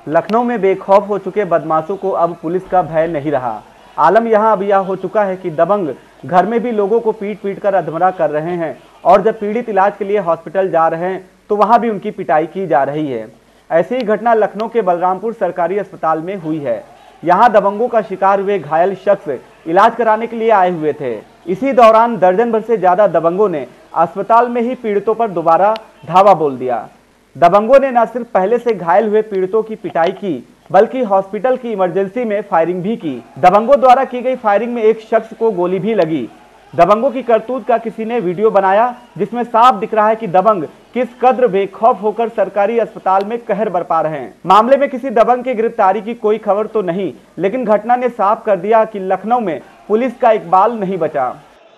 लखनऊ में बेखौफ हो चुके बदमाशों को अब पुलिस का भय नहीं रहा। आलम यहाँ अब यह हो चुका है कि दबंग घर में भी लोगों को पीट पीट कर अधमरा कर रहे हैं और जब पीड़ित इलाज के लिए हॉस्पिटल जा रहे हैं तो वहां भी उनकी पिटाई की जा रही है। ऐसी ही घटना लखनऊ के बलरामपुर सरकारी अस्पताल में हुई है। यहाँ दबंगों का शिकार हुए घायल शख्स इलाज कराने के लिए आए हुए थे। इसी दौरान दर्जन भर से ज्यादा दबंगों ने अस्पताल में ही पीड़ितों पर दोबारा धावा बोल दिया। दबंगों ने न सिर्फ पहले से घायल हुए पीड़ितों की पिटाई की बल्कि हॉस्पिटल की इमरजेंसी में फायरिंग भी की। दबंगों द्वारा की गई फायरिंग में एक शख्स को गोली भी लगी। दबंगों की करतूत का किसी ने वीडियो बनाया जिसमें साफ दिख रहा है कि दबंग किस कद्र बेखौफ होकर सरकारी अस्पताल में कहर बरपा रहे हैं। मामले में किसी दबंग की गिरफ्तारी की कोई खबर तो नहीं, लेकिन घटना ने साफ कर दिया कि लखनऊ में पुलिस का इकबाल नहीं बचा।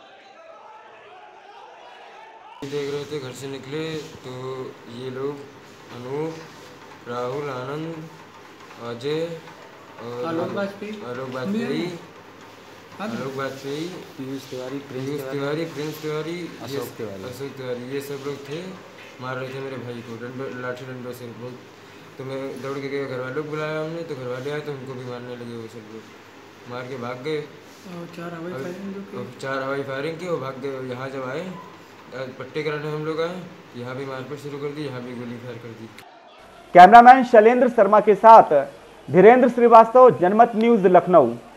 देख रहे थे, घर से निकले तो ये लोग अनूप, राहुल, आनंद, अजय और आलोक वाजपेयी, पीयूष तिवारी, प्रिंस तिवारी, अशोक तिवारी, ये सब लोग थे। मार रहे थे मेरे भाई को लाठी डंडों से बहुत। तो मैं दौड़ के गया, घर वालों को बुलाया हमने, तो घर वाले आए तो उनको भी मारने लगे। वो सब लोग मार के भाग गए। 4 हवाई फायरिंग की, वो भाग गए। यहाँ जब आए पट्टे कराने हम लोग आए, यहाँ भी मारपीट शुरू कर दी, यहाँ भी गोली फायर कर दी। कैमरामैन शैलेंद्र शर्मा के साथ धीरेन्द्र श्रीवास्तव, जनमत न्यूज, लखनऊ।